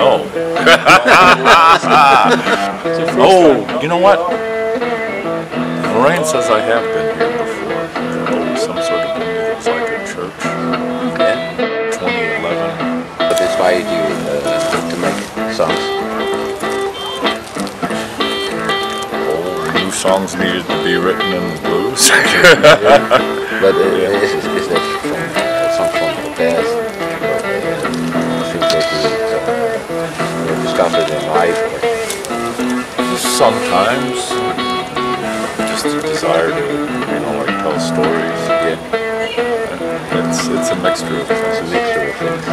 No. Oh, you know what? Lorraine says I have been here before. Some sort of venue. It was like a church. Yeah. 2011. What inspired you to make songs? New songs needed to be written in the blues. But is that from some from the past? Things that you discovered in life? Sometimes, just a desire to, like tell stories. Yeah. It's a mixture of things. It's a mixture of things.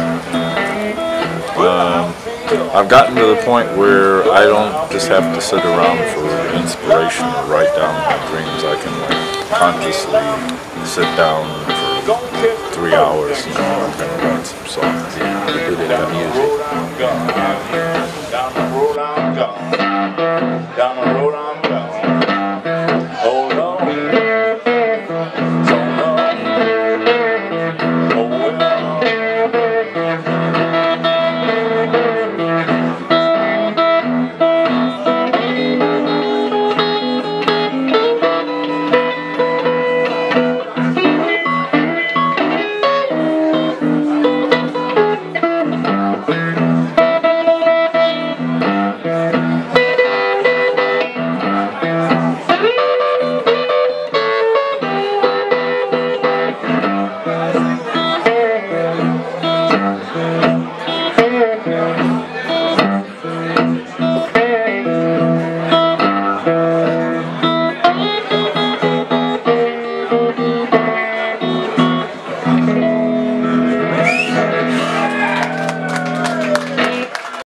I've gotten to the point where I don't just have to sit around for inspiration or write down my dreams. I can consciously sit down for 3 hours and I'm going to write some songs. Yeah, you put it in music.